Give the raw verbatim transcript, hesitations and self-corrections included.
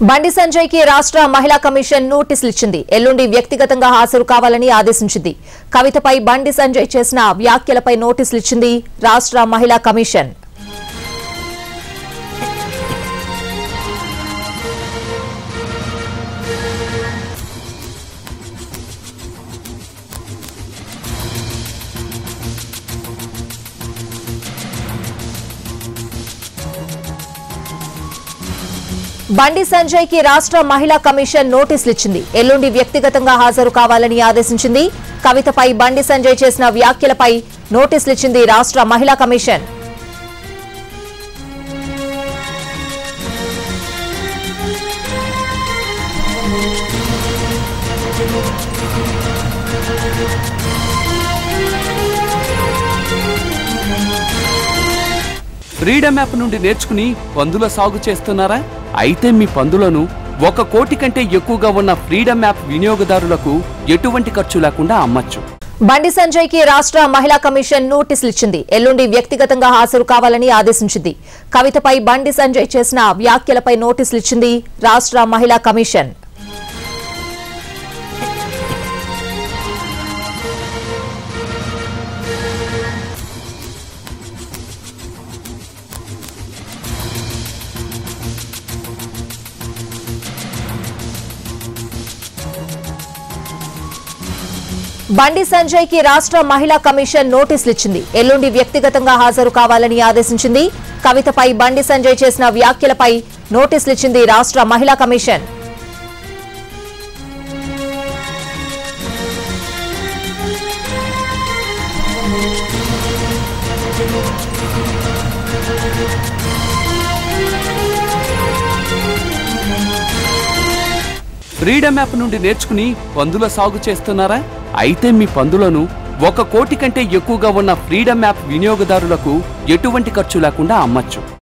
బండి సంజయ్ కి రాష్ట్ర మహిళా కమిషన్ నోటీసులు ఇచ్చింది. ఎల్లుండి వ్యక్తిగతంగా హాజరు కావాలని ఆదేశించింది. కవితపై బండి సంజయ్ చేసిన వ్యాఖ్యలపై నోటీసులు ఇచ్చింది రాష్ట్ర మహిళా కమిషన్. బండి సంజయ్ కి రాష్ట్ర మహిళా కమిషన్ నోటీసులు ఇచ్చింది. ఎల్లుండి వ్యక్తిగతంగా హాజరు కావాలని ఆదేశించింది. కవితపై బండి సంజయ్ చేసిన వ్యాఖ్యలపై నోటీసులు ఇచ్చింది రాష్ట్ర మహిళా కమిషన్. ఫ్రీడమ్ యాప్ నుండి నేర్చుకుని పందుల సాగు చేస్తున్నారా? అయితే మీ పందులను ఒక కోటి కంటే ఎక్కువగా ఉన్న ఫ్రీడమ్ యాప్ వినియోగదారులకు ఎటువంటి ఖర్చు లేకుండా అమ్మచ్చు. బండి సంజయ్ కి రాష్ట్ర మహిళా కమిషన్ నోటీసులు ఇచ్చింది. ఎల్లుండి వ్యక్తిగతంగా హాజరు కావాలని ఆదేశించింది. కవితపై బండి సంజయ్ చేసిన వ్యాఖ్యలపై నోటీసులు ఇచ్చింది రాష్ట్ర మహిళా కమిషన్. బండి సంజయ్ కి రాష్ట్ర మహిళా కమిషన్ నోటీసులు ఇచ్చింది. ఎల్లుండి వ్యక్తిగతంగా హాజరు కావాలని ఆదేశించింది. కవితపై బండి సంజయ్ చేసిన వ్యాఖ్యలపై నోటీసులు ఇచ్చింది రాష్ట్ర మహిళా కమిషన్. ఫ్రీడమ్ యాప్ నుండి నేర్చుకుని పందుల సాగు చేస్తున్నారా? అయితే మీ పందులను ఒక కోటి కంటే ఎక్కువగా ఉన్న ఫ్రీడమ్ యాప్ వినియోగదారులకు ఎటువంటి ఖర్చు లేకుండా అమ్మచ్చు.